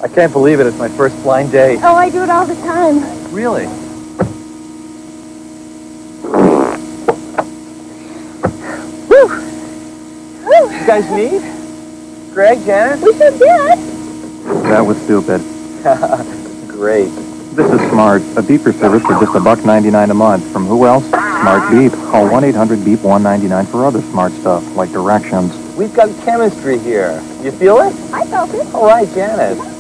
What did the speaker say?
I can't believe it. It's my first blind date. Oh, I do it all the time. Really? Whew. Whew. You guys meet? Greg, Janet? We sure did. That was stupid. Great. This is Smart, a beeper service for just $1.99 a month. From who else? Smart Beep. Call 1-800-BEEP-199 for other smart stuff, like directions. We've got chemistry here. You feel it? I felt it. All right, Janet.